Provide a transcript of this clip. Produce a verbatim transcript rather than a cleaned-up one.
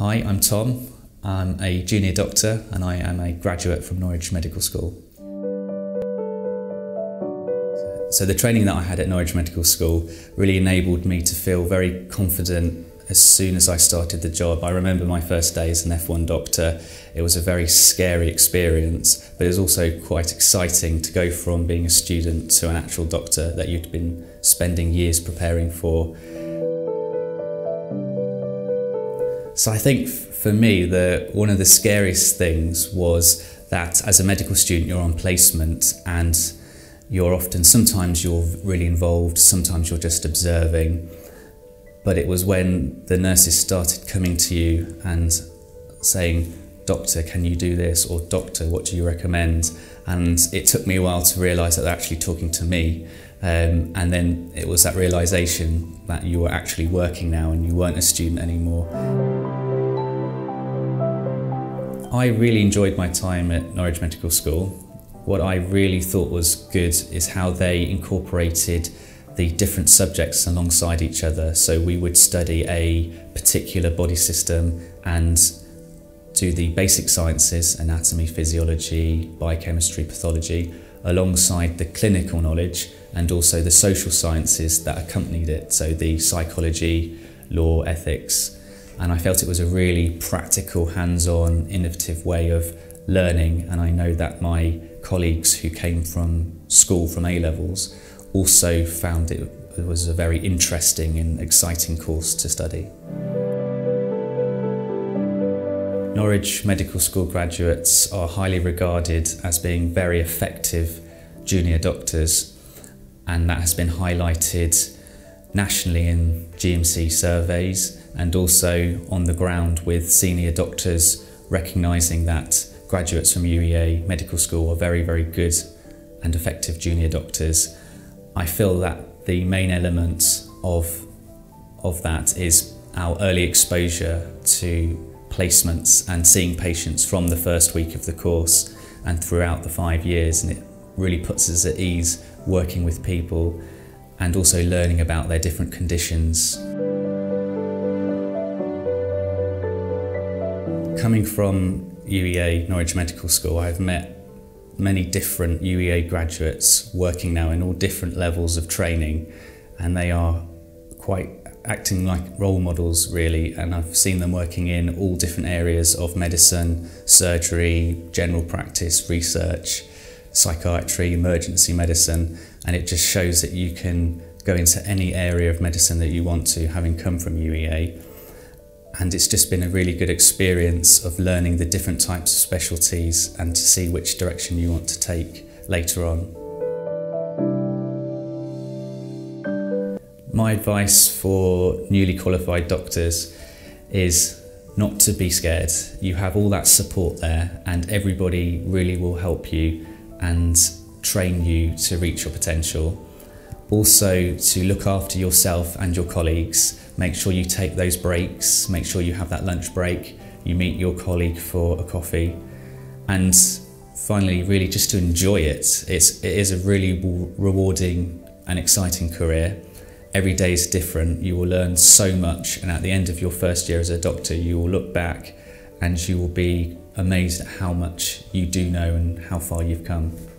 Hi, I'm Tom. I'm a junior doctor and I am a graduate from Norwich Medical School. So the training that I had at Norwich Medical School really enabled me to feel very confident as soon as I started the job. I remember my first day as an F one doctor. It was a very scary experience, but it was also quite exciting to go from being a student to an actual doctor that you'd been spending years preparing for. So I think for me, the, one of the scariest things was that as a medical student, you're on placement and you're often, sometimes you're really involved, sometimes you're just observing. But it was when the nurses started coming to you and saying, "Doctor, can you do this?" or "Doctor, what do you recommend?" And it took me a while to realise that they're actually talking to me. Um, and then it was that realisation that you were actually working now and you weren't a student anymore. I really enjoyed my time at Norwich Medical School. What I really thought was good is how they incorporated the different subjects alongside each other. So we would study a particular body system and do the basic sciences, anatomy, physiology, biochemistry, pathology, alongside the clinical knowledge and also the social sciences that accompanied it. So the psychology, law, ethics. And I felt it was a really practical, hands-on, innovative way of learning. And I know that my colleagues who came from school, from A levels, also found it, it was a very interesting and exciting course to study. Norwich Medical School graduates are highly regarded as being very effective junior doctors, and that has been highlighted nationally in G M C surveys and also on the ground with senior doctors recognising that graduates from U E A Medical School are very, very good and effective junior doctors. I feel that the main element of, of that is our early exposure to placements and seeing patients from the first week of the course and throughout the five years, and it really puts us at ease working with people and also learning about their different conditions. Coming from U E A Norwich Medical School, I've met many different U E A graduates working now in all different levels of training, and they are quite acting like role models really, and I've seen them working in all different areas of medicine, surgery, general practice, research, psychiatry, emergency medicine, and it just shows that you can go into any area of medicine that you want to, having come from U E A. And it's just been a really good experience of learning the different types of specialties and to see which direction you want to take later on. My advice for newly qualified doctors is not to be scared. You have all that support there and everybody really will help you and train you to reach your potential. Also, to look after yourself and your colleagues. Make sure you take those breaks, make sure you have that lunch break, you meet your colleague for a coffee. And finally, really just to enjoy it. It's, it is a really rewarding and exciting career. Every day is different, you will learn so much, and at the end of your first year as a doctor, you will look back and you will be amazed at how much you do know and how far you've come.